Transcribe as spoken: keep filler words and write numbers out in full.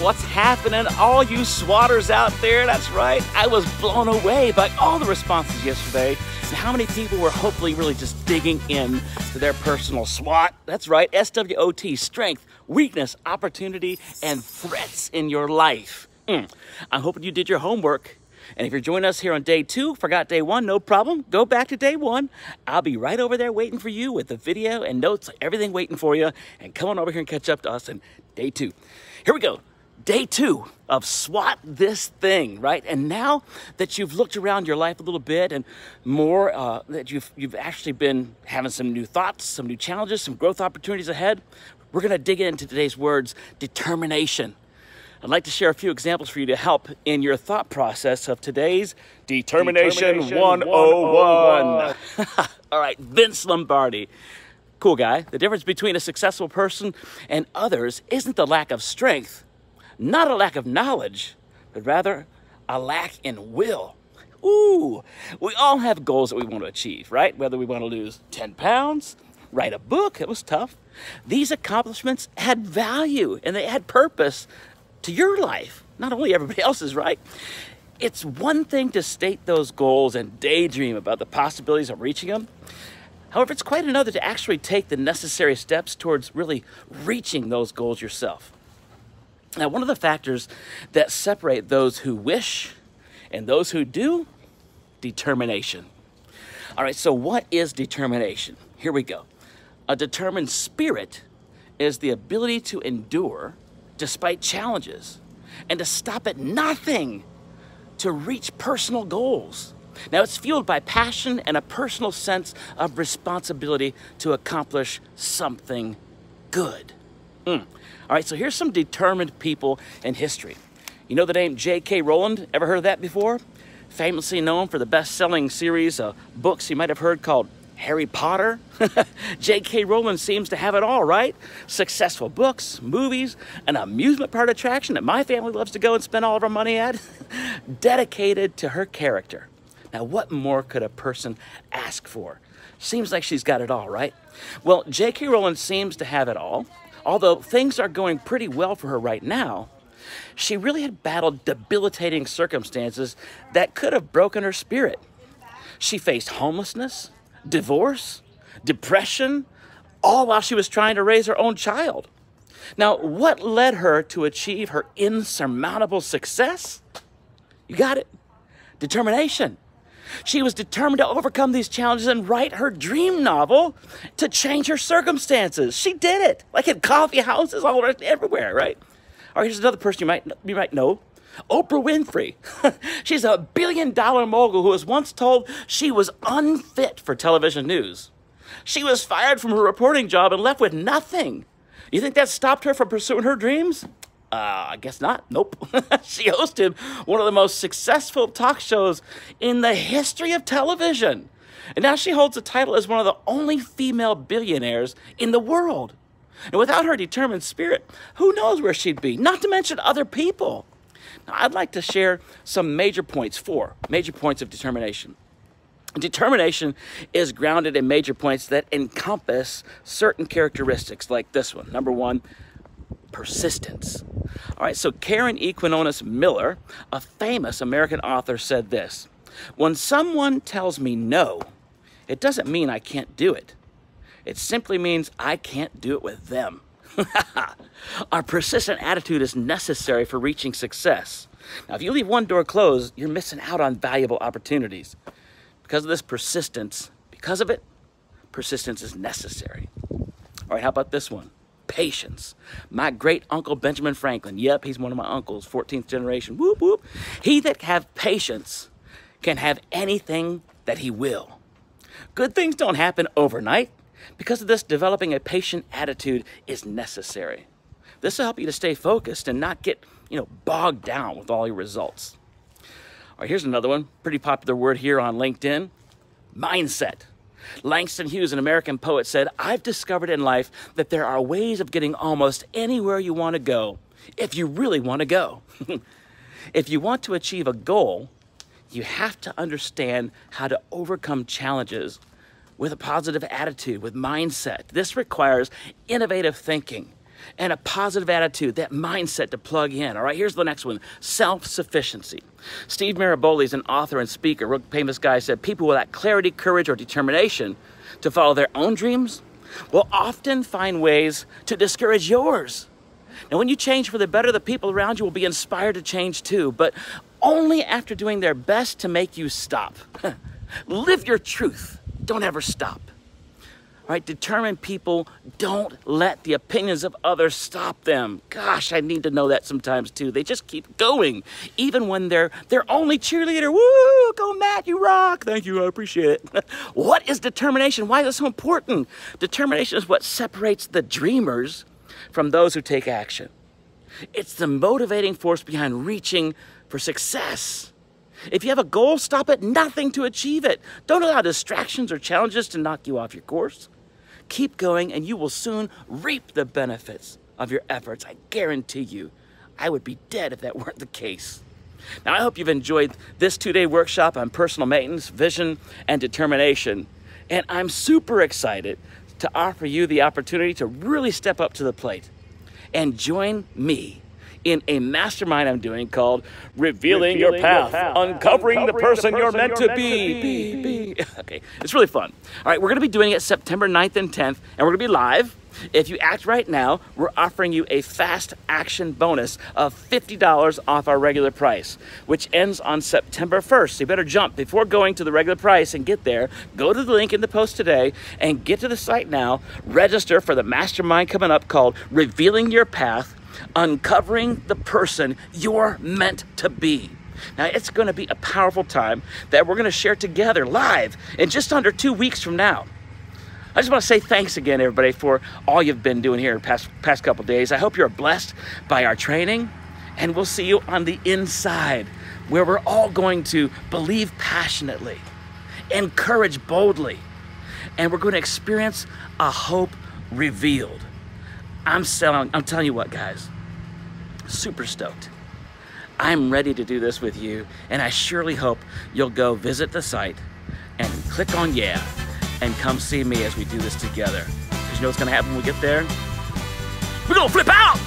what's happening? All you SWOTers out there, that's right. I was blown away by all the responses yesterday and how many people were hopefully really just digging in to their personal SWOT. That's right, S W O T, strength, weakness, opportunity, and threats in your life. Mm. I'm hoping you did your homework. And if you're joining us here on day two, forgot day one, no problem. Go back to day one. I'll be right over there waiting for you with the video and notes, everything waiting for you. And come on over here and catch up to us in day two. Here we go. Day two of SWOT this thing, right? And now that you've looked around your life a little bit and more, uh, that you've, you've actually been having some new thoughts, some new challenges, some growth opportunities ahead, we're going to dig into today's words, determination. I'd like to share a few examples for you to help in your thought process of today's Determination, Determination one oh one. All right, Vince Lombardi. Cool guy. The difference between a successful person and others isn't the lack of strength, not a lack of knowledge, but rather a lack in will. Ooh, we all have goals that we want to achieve, right? Whether we want to lose ten pounds, write a book, it was tough. These accomplishments add value and they add purpose to your life, not only everybody else's, right? It's one thing to state those goals and daydream about the possibilities of reaching them. However, it's quite another to actually take the necessary steps towards really reaching those goals yourself. Now, one of the factors that separate those who wish and those who do, determination. All right, so what is determination? Here we go. A determined spirit is the ability to endure despite challenges, and to stop at nothing to reach personal goals. Now, it's fueled by passion and a personal sense of responsibility to accomplish something good. Mm. All right, so here's some determined people in history. You know the name J K Rowling? Ever heard of that before? Famously known for the best-selling series of books you might have heard called Harry Potter. J K Rowling seems to have it all, right? Successful books, movies, an amusement park attraction that my family loves to go and spend all of our money at, dedicated to her character. Now, what more could a person ask for? Seems like she's got it all, right? Well, J K Rowling seems to have it all. Although things are going pretty well for her right now, she really had battled debilitating circumstances that could have broken her spirit. She faced homelessness, divorce, depression, all while she was trying to raise her own child. Now, what led her to achieve her insurmountable success? You got it. Determination. She was determined to overcome these challenges and write her dream novel to change her circumstances. She did it, like in coffee houses all over, everywhere, right? All right, here's another person you might, you might know. Oprah Winfrey. She's a billion dollar mogul who was once told she was unfit for television news. She was fired from her reporting job and left with nothing. You think that stopped her from pursuing her dreams? Uh, I guess not. Nope. She hosted one of the most successful talk shows in the history of television. And now she holds the title as one of the only female billionaires in the world. And without her determined spirit, who knows where she'd be, not to mention other people. Now, I'd like to share some major points, four major points of determination. Determination is grounded in major points that encompass certain characteristics like this one. Number one, persistence. All right, so Karen Equinonis Miller, a famous American author, said this: when someone tells me no, it doesn't mean I can't do it. It simply means I can't do it with them. Our persistent attitude is necessary for reaching success. Now, if you leave one door closed, you're missing out on valuable opportunities. Because of this persistence, because of it, persistence is necessary. All right, how about this one? Patience. My great uncle Benjamin Franklin, yep, he's one of my uncles, fourteenth generation, whoop, whoop. He that have patience can have anything that he will. Good things don't happen overnight. Because of this, developing a patient attitude is necessary. This will help you to stay focused and not get, you know, bogged down with all your results. All right, here's another one, pretty popular word here on LinkedIn, mindset. Langston Hughes, an American poet, said, I've discovered in life that there are ways of getting almost anywhere you want to go, if you really want to go. If you want to achieve a goal, you have to understand how to overcome challenges with a positive attitude, with mindset. This requires innovative thinking. and a positive attitude, that mindset to plug in. All right, here's the next one, self-sufficiency. Steve Maraboli is an author and speaker, a real famous guy, said people without clarity, courage, or determination to follow their own dreams will often find ways to discourage yours. Now, when you change for the better, the people around you will be inspired to change too, but only after doing their best to make you stop. Live your truth. Don't ever stop. All right, determined people don't let the opinions of others stop them. Gosh, I need to know that sometimes too. They just keep going, even when they're their only cheerleader. Woo, go Matt, you rock. Thank you, I appreciate it. What is determination? Why is it so important? Determination is what separates the dreamers from those who take action. It's the motivating force behind reaching for success. If you have a goal, stop at nothing to achieve it. Don't allow distractions or challenges to knock you off your course. Keep going and you will soon reap the benefits of your efforts. I guarantee you. I would be dead if that weren't the case. Now, I hope you've enjoyed this two-day workshop on personal maintenance, vision, and determination. And I'm super excited to offer you the opportunity to really step up to the plate and join me in a mastermind I'm doing called Revealing, Revealing Your, path, your Path, Uncovering, Uncovering the Person, the person You're Meant, you're to, meant be. to be. be. Okay, it's really fun. All right, we're gonna be doing it September ninth and tenth, and we're gonna be live. If you act right now, we're offering you a fast action bonus of fifty dollars off our regular price, which ends on September first. So you better jump before going to the regular price and get there. Go to the link in the post today and get to the site now. Register for the mastermind coming up called Revealing Your Path, Uncovering the Person You're Meant to Be. Now, it's going to be a powerful time that we're going to share together live in just under two weeks from now. I just want to say thanks again, everybody, for all you've been doing here the past, past couple days. I hope you're blessed by our training, and we'll see you on the inside, where we're all going to believe passionately, encourage boldly, and we're going to experience a hope revealed. I'm, selling, I'm telling you what, guys, super stoked. I'm ready to do this with you, and I surely hope you'll go visit the site and click on yeah, and come see me as we do this together. Because you know what's gonna happen when we get there? We're gonna flip out!